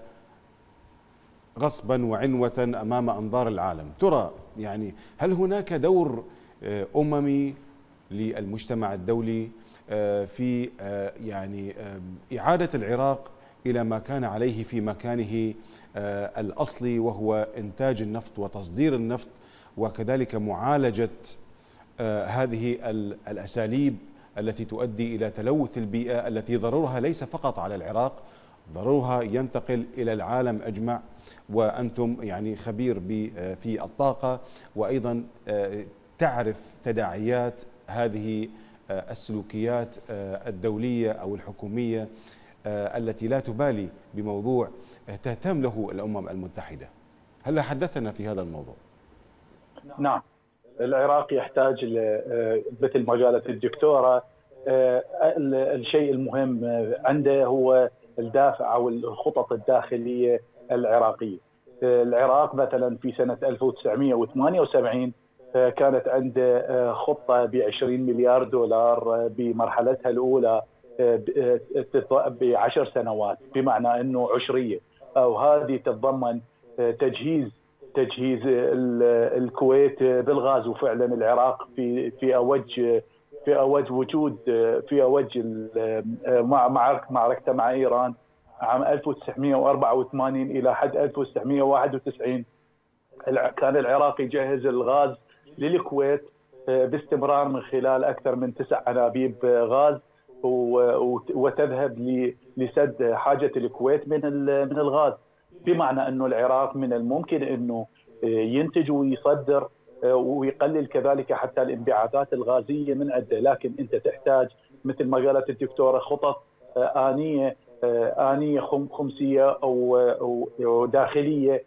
غصبا وعنوة أمام أنظار العالم. ترى يعني هل هناك دور أممي للمجتمع الدولي في يعني إعادة العراق إلى ما كان عليه في مكانه الأصلي، وهو إنتاج النفط وتصدير النفط، وكذلك معالجة هذه الأساليب التي تؤدي إلى تلوث البيئة، التي ضررها ليس فقط على العراق، ضررها ينتقل إلى العالم أجمع، وأنتم يعني خبير في الطاقة، وأيضا تعرف تداعيات هذه السلوكيات الدولية أو الحكومية التي لا تبالي بموضوع تهتم له الأمم المتحدة. هل حدثنا في هذا الموضوع؟ نعم، العراق يحتاج مثل ما قالت الدكتورة، الشيء المهم عنده هو الدافع أو الخطط الداخلية العراقية. العراق مثلا في سنة ألف وتسعمئة وثمانية وسبعين كانت عنده خطة بعشرين مليار دولار بمرحلتها الأولى بعشر سنوات، بمعنى أنه عشرية، أو هذه تتضمن تجهيز تجهيز الكويت بالغاز. وفعلا العراق في في أوج في أوج وجود في أوج مع معركته مع إيران عام ألف وتسعمئة وأربعة وثمانين إلى حد ألف وتسعمئة وواحد وتسعين. كان العراق يجهز الغاز للكويت باستمرار من خلال أكثر من تسع أنابيب غاز، وتذهب لسد حاجة الكويت من من الغاز، بمعنى أنه العراق من الممكن أنه ينتج ويصدر ويقلل كذلك حتى الانبعاثات الغازية من عنده. لكن أنت تحتاج مثل ما قالت الدكتورة خطط آنية آنية خمسية أو داخلية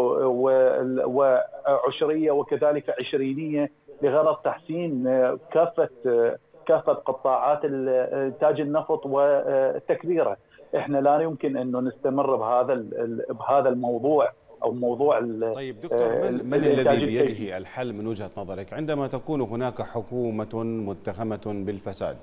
وعشرية وكذلك عشرينية لغرض تحسين كافة كافة قطاعات إنتاج النفط وتكبيره. احنا لا يمكن انه نستمر بهذا بهذا الموضوع او موضوع. طيب دكتور، من, من الذي بيده الحل من وجهة نظرك عندما تكون هناك حكومة متهمة بالفساد؟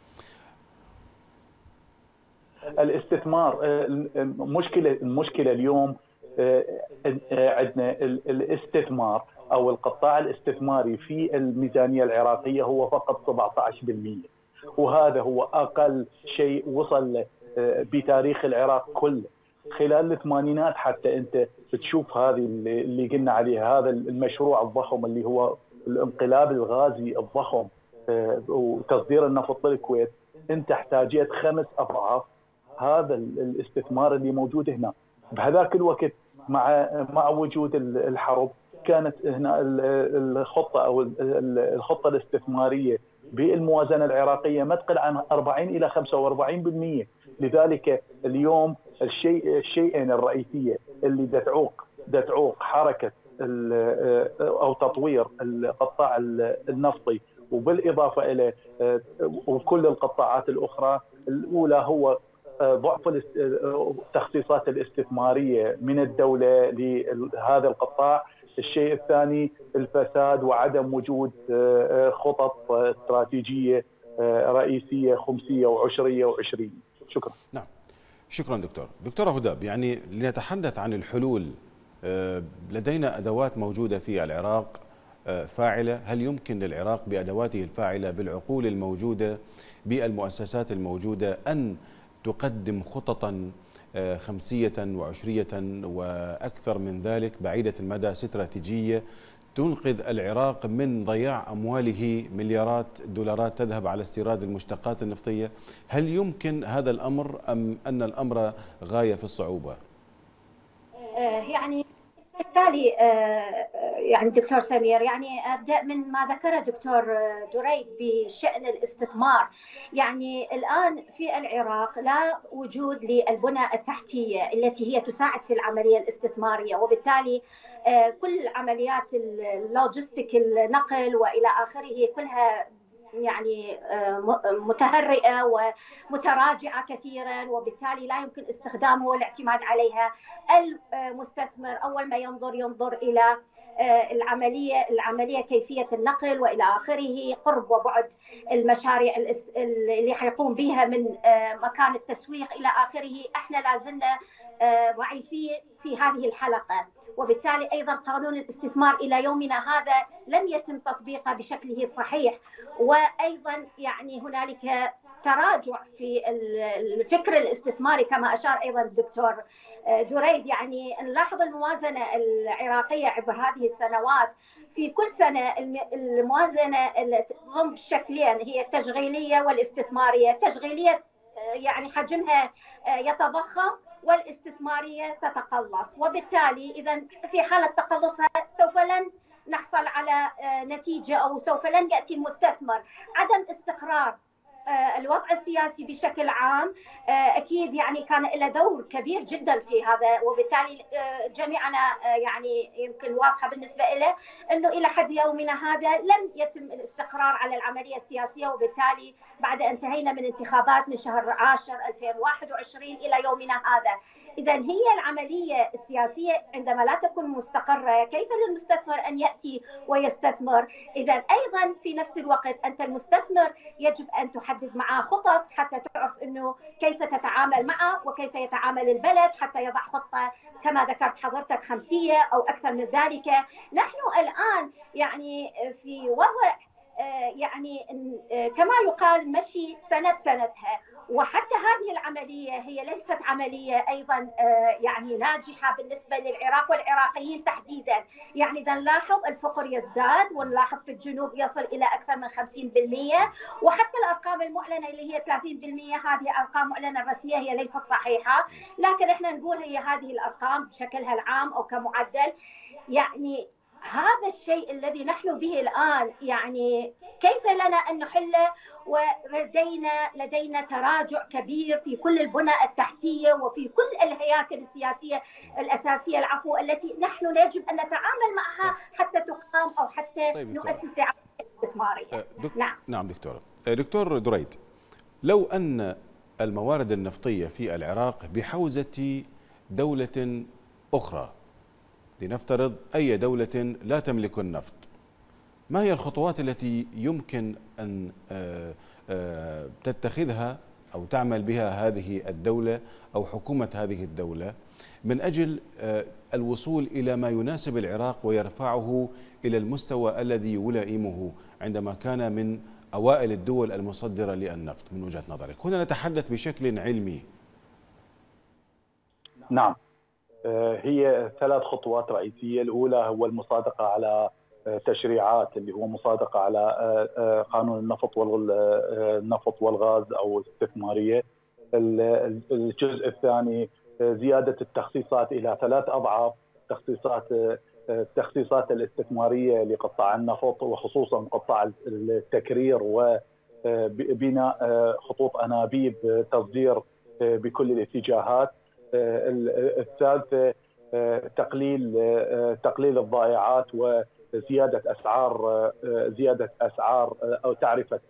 الاستثمار. المشكلة المشكلة اليوم عندنا الاستثمار او القطاع الاستثماري في الميزانية العراقية هو فقط سبعة عشر بالمئة، وهذا هو اقل شيء وصل بتاريخ العراق كله. خلال الثمانينات حتى انت بتشوف هذه اللي قلنا عليها، هذا المشروع الضخم اللي هو الانقلاب الغازي الضخم وتصدير النفط للكويت، انت احتاجيت خمس اضعاف هذا الاستثمار اللي موجود هنا. بهذاك الوقت مع مع وجود الحرب كانت هنا الخطه او الخطه الاستثماريه بالموازنه العراقيه ما تقل عن أربعين إلى خمسة وأربعين بالمئة. لذلك اليوم الشيء الشيئين الرئيسيه اللي دتعوق دتعوق حركه او تطوير القطاع النفطي وبالاضافه الى وكل القطاعات الاخرى، الاولى هو ضعف التخصيصات الاستثماريه من الدوله لهذا القطاع. الشيء الثاني الفساد وعدم وجود خطط استراتيجيه رئيسيه خمسيه وعشريه وعشرين. شكرا. نعم، شكرا دكتور. دكتورة هداب، يعني لنتحدث عن الحلول لدينا أدوات موجودة في العراق فاعلة. هل يمكن للعراق بأدواته الفاعلة بالعقول الموجودة بالمؤسسات الموجودة أن تقدم خططا خمسية وعشرية وأكثر من ذلك بعيدة المدى استراتيجية تنقذ العراق من ضياع أمواله مليارات دولارات تذهب على استيراد المشتقات النفطية؟ هل يمكن هذا الأمر أم أن الأمر غاية في الصعوبة؟ يعني بالتالي يعني دكتور سمير، يعني ابدا من ما ذكره دكتور دريد بشان الاستثمار. يعني الان في العراق لا وجود للبنى التحتيه التي هي تساعد في العمليه الاستثماريه، وبالتالي كل عمليات اللوجستيك النقل والى اخره كلها يعني متهرئة ومتراجعة كثيرا، وبالتالي لا يمكن استخدامها والاعتماد عليها. المستثمر أول ما ينظر ينظر إلى العملية العملية كيفية النقل وإلى آخره، قرب وبعد المشاريع اللي حيقوم بها من مكان التسويق إلى آخره. احنا لازلنا ضعيفين في هذه الحلقة، وبالتالي أيضا قانون الاستثمار إلى يومنا هذا لم يتم تطبيقه بشكله الصحيح، وأيضا يعني هنالك تراجع في الفكر الاستثماري كما أشار أيضا الدكتور دريد. يعني نلاحظ الموازنة العراقية عبر هذه السنوات، في كل سنة الموازنة تضم شكلين، هي التشغيلية والاستثمارية. التشغيلية يعني حجمها يتضخم والاستثمارية تتقلص، وبالتالي إذا في حالة تقلصها سوف لن نحصل على نتيجة أو سوف لن يأتي المستثمر. عدم استقرار الوضع السياسي بشكل عام أكيد يعني كان له دور كبير جدا في هذا، وبالتالي جميعنا يعني يمكن واضحة بالنسبة له أنه إلى حد يومنا هذا لم يتم الاستقرار على العملية السياسية، وبالتالي بعد انتهينا من انتخابات من شهر عاشر ألفين وواحد وعشرين إلى يومنا هذا. إذا هي العملية السياسية عندما لا تكون مستقرة كيف للمستثمر أن يأتي ويستثمر؟ إذا أيضا في نفس الوقت أنت المستثمر يجب أن تحدد معه خطط حتى تعرف أنه كيف تتعامل معه وكيف يتعامل البلد، حتى يضع خطة كما ذكرت حضرتك خمسية أو أكثر من ذلك. نحن الآن يعني في وضع يعني كما يقال مشي سنة بسنتها، وحتى هذه العملية هي ليست عملية أيضا يعني ناجحة بالنسبة للعراق والعراقيين تحديدا. يعني إذا نلاحظ الفقر يزداد، ونلاحظ في الجنوب يصل إلى أكثر من خمسين بالمئة، وحتى الأرقام المعلنة اللي هي ثلاثين بالمئة هذه أرقام معلنة رسمية هي ليست صحيحة، لكن إحنا نقول هي هذه الأرقام بشكلها العام أو كمعدل. يعني هذا الشيء الذي نحن به الآن يعني كيف لنا أن نحله؟ ولدينا لدينا تراجع كبير في كل البنى التحتية وفي كل الهياكل السياسية الأساسية العفو التي نحن يجب أن نتعامل معها حتى تقام أو حتى طيب نؤسس عملية استثمارية. دك... نعم نعم دكتورة. دكتور دريد، لو أن الموارد النفطية في العراق بحوزة دولة أخرى، لنفترض أي دولة لا تملك النفط، ما هي الخطوات التي يمكن أن تتخذها أو تعمل بها هذه الدولة أو حكومة هذه الدولة من أجل الوصول إلى ما يناسب العراق ويرفعه إلى المستوى الذي يلائمه عندما كان من أوائل الدول المصدرة للنفط من وجهة نظرك؟ هنا نتحدث بشكل علمي. نعم، هي ثلاث خطوات رئيسية. الأولى هو المصادقة على تشريعات اللي هو مصادقة على قانون النفط والنفط والغاز أو الاستثمارية. الجزء الثاني زيادة التخصيصات إلى ثلاث أضعاف تخصيصات التخصيصات الاستثمارية لقطاع النفط، وخصوصا قطاع التكرير وبناء خطوط أنابيب تصدير بكل الاتجاهات. الثالثة تقليل تقليل الضائعات وزيادة أسعار زيادة أسعار أو تعرفة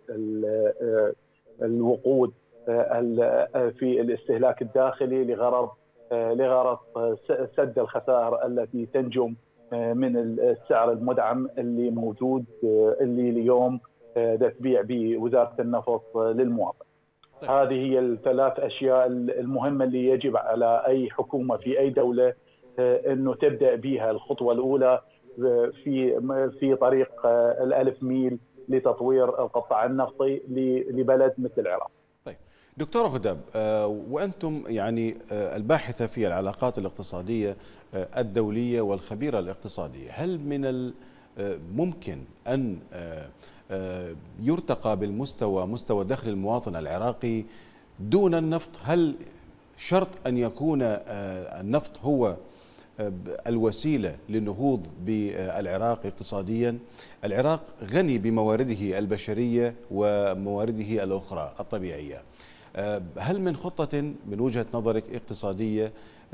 الوقود في الاستهلاك الداخلي لغرض لغرض سد الخسائر التي تنجم من السعر المدعم اللي موجود اللي اليوم تبيع بوزارة النفط للمواطن. طيب. هذه هي الثلاث أشياء المهمة اللي يجب على أي حكومة في أي دولة انه تبدا بها الخطوه الاولى في في طريق الألف ميل لتطوير القطاع النفطي لبلد مثل العراق. طيب دكتور هداب، وأنتم يعني الباحثة في العلاقات الاقتصادية الدولية والخبيرة الاقتصادية، هل من الممكن أن يرتقى بالمستوى مستوى دخل المواطن العراقي دون النفط؟ هل شرط أن يكون النفط هو الوسيلة للنهوض بالعراق اقتصاديا؟ العراق غني بموارده البشرية وموارده الأخرى الطبيعية. هل من خطة من وجهة نظرك اقتصادية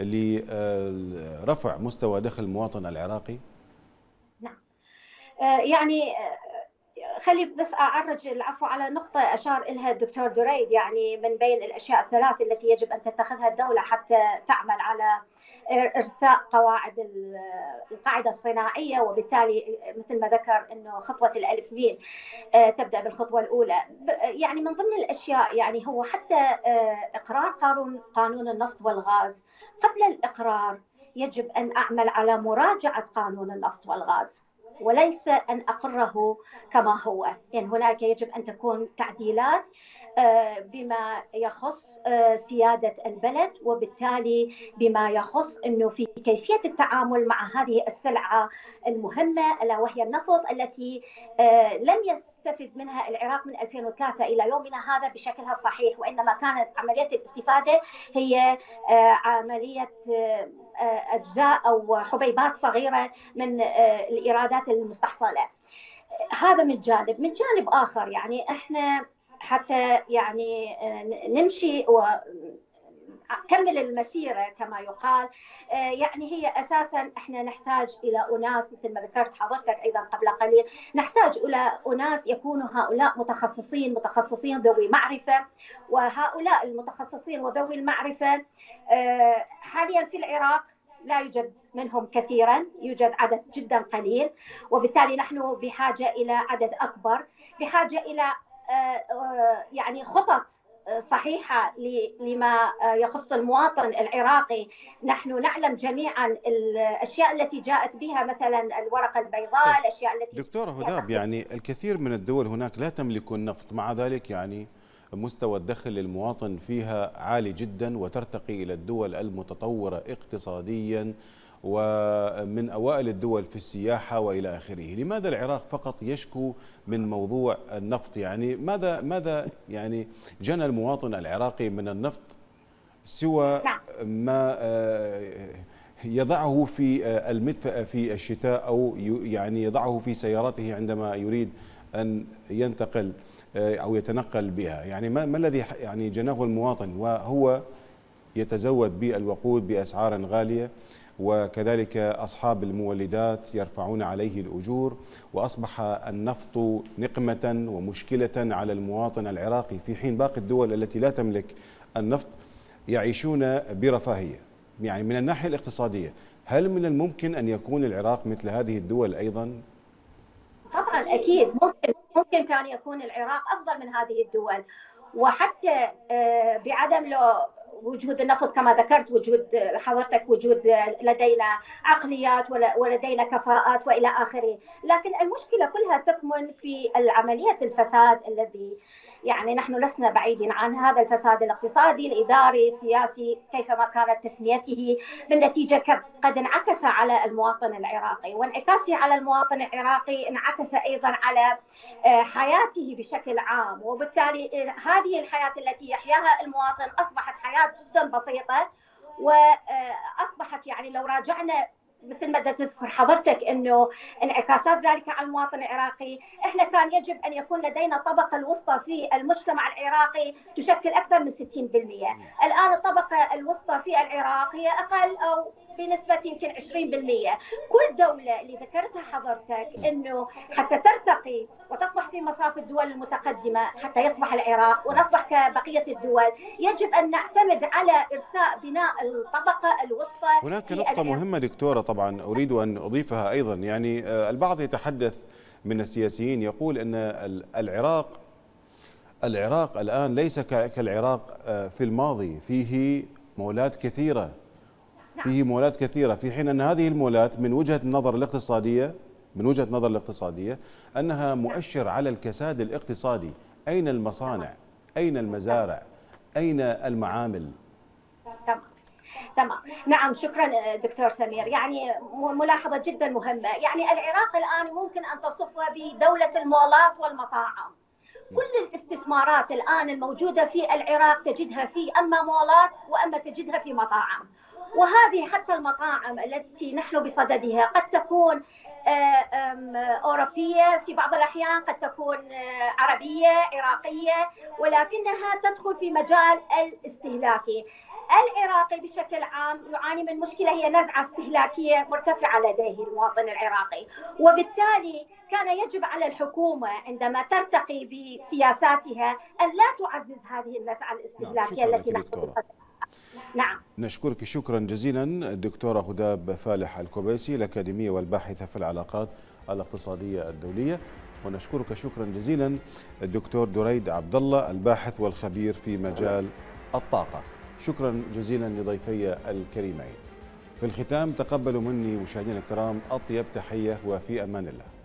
لرفع مستوى دخل المواطن العراقي؟ نعم، يعني خلي بس أعرج العفو على نقطة أشار إلها الدكتور دريد، يعني من بين الأشياء الثلاث التي يجب أن تتخذها الدولة حتى تعمل على إرساء قواعد القاعدة الصناعية، وبالتالي مثل ما ذكر أنه خطوة الألف ميل تبدأ بالخطوة الأولى. يعني من ضمن الأشياء يعني هو حتى إقرار قانون قانون النفط والغاز. قبل الإقرار يجب أن أعمل على مراجعة قانون النفط والغاز، وليس أن أقره كما هو. يعني هناك يجب أن تكون تعديلات بما يخص سيادة البلد، وبالتالي بما يخص أنه في كيفية التعامل مع هذه السلعة المهمة ألا وهي النفط التي لم يستفد منها العراق من ألفين وثلاثة إلى يومنا هذا بشكلها الصحيح، وإنما كانت عملية الاستفادة هي عملية أجزاء أو حبيبات صغيرة من الإيرادات المستحصلة. هذا من جانب. من جانب آخر يعني إحنا حتى يعني نمشي وكمل المسيرة كما يقال، يعني هي أساساً إحنا نحتاج إلى أناس مثل ما ذكرت حضرتك أيضاً قبل قليل، نحتاج إلى أناس يكونوا هؤلاء متخصصين متخصصين ذوي معرفة، وهؤلاء المتخصصين وذوي المعرفة حالياً في العراق لا يوجد منهم كثيراً، يوجد عدد جداً قليل، وبالتالي نحن بحاجة إلى عدد أكبر، بحاجة إلى يعني خطط صحيحة لما يخص المواطن العراقي. نحن نعلم جميعا الأشياء التي جاءت بها مثلا الورقة البيضاء. طيب. الأشياء التي دكتورة هداب، يعني الكثير من الدول هناك لا تملك النفط، مع ذلك يعني مستوى الدخل للمواطن فيها عالي جدا وترتقي إلى الدول المتطورة اقتصاديا ومن أوائل الدول في السياحة وإلى آخره. لماذا العراق فقط يشكو من موضوع النفط؟ يعني ماذا ماذا يعني جنى المواطن العراقي من النفط سوى ما يضعه في المدفأة في الشتاء أو يعني يضعه في سيارته عندما يريد أن ينتقل أو يتنقل بها؟ يعني ما, ما الذي يعني جناه المواطن وهو يتزود بالوقود بأسعار غالية، وكذلك أصحاب المولدات يرفعون عليه الأجور، وأصبح النفط نقمة ومشكلة على المواطن العراقي، في حين باقي الدول التي لا تملك النفط يعيشون برفاهية؟ يعني من الناحية الاقتصادية هل من الممكن أن يكون العراق مثل هذه الدول أيضا؟ طبعا أكيد ممكن ممكن كان يكون العراق أفضل من هذه الدول، وحتى بعدم لو وجود النفط كما ذكرت، وجود حضرتك وجود لدينا عقليات ولدينا كفاءات والى اخره. لكن المشكله كلها تكمن في العمليه الفساد الذي يعني نحن لسنا بعيدين عن هذا الفساد الاقتصادي الاداري السياسي كيفما كانت تسميته، بالنتيجه قد انعكس على المواطن العراقي، وانعكاسه على المواطن العراقي انعكس ايضا على حياته بشكل عام، وبالتالي هذه الحياه التي يحياها المواطن اصبحت حياه جدا بسيطه، واصبحت يعني لو راجعنا مثل ما تذكر حضرتك انه انعكاسات ذلك على المواطن العراقي، احنا كان يجب ان يكون لدينا الطبقه الوسطى في المجتمع العراقي تشكل اكثر من ستين بالمئة، الان الطبقه الوسطى في العراق هي اقل او بنسبه يمكن عشرين بالمئة. كل دوله اللي ذكرتها حضرتك انه حتى ترتقي وتصبح في مصاف الدول المتقدمه حتى يصبح العراق ونصبح كبقيه الدول، يجب ان نعتمد على ارساء بناء الطبقه الوسطى. هناك نقطه مهمه دكتوره طبعا اريد ان اضيفها ايضا، يعني البعض يتحدث من السياسيين يقول ان العراق العراق الان ليس كالعراق في الماضي، فيه مولات كثيره فيه مولات كثيرة، في حين أن هذه المولات من وجهة النظر الاقتصادية من وجهة نظر الاقتصادية أنها مؤشر على الكساد الاقتصادي. أين المصانع؟ أين المزارع؟ أين المعامل؟ تمام تمام نعم، شكرا دكتور سمير. يعني ملاحظة جدا مهمة. يعني العراق الآن ممكن أن تصفها بدولة المولات والمطاعم. كل الاستثمارات الآن الموجودة في العراق تجدها في أما مولات وأما تجدها في مطاعم. وهذه حتى المطاعم التي نحن بصددها قد تكون أوروبية، في بعض الأحيان قد تكون عربية عراقية، ولكنها تدخل في مجال الاستهلاكي. العراقي بشكل عام يعاني من مشكلة هي نزعة استهلاكية مرتفعة لديه المواطن العراقي، وبالتالي كان يجب على الحكومة عندما ترتقي بسياساتها أن لا تعزز هذه النزعة الاستهلاكية نعم. التي نحن نعم. نشكرك شكرا جزيلا الدكتورة هداب فالح الكوبيسي، الأكاديمية والباحثة في العلاقات الاقتصادية الدولية، ونشكرك شكرا جزيلا الدكتور دريد عبد الله الباحث والخبير في مجال الطاقة. شكرا جزيلا لضيفي الكريمين. في الختام تقبلوا مني مشاهدينا الكرام أطيب تحية وفي أمان الله.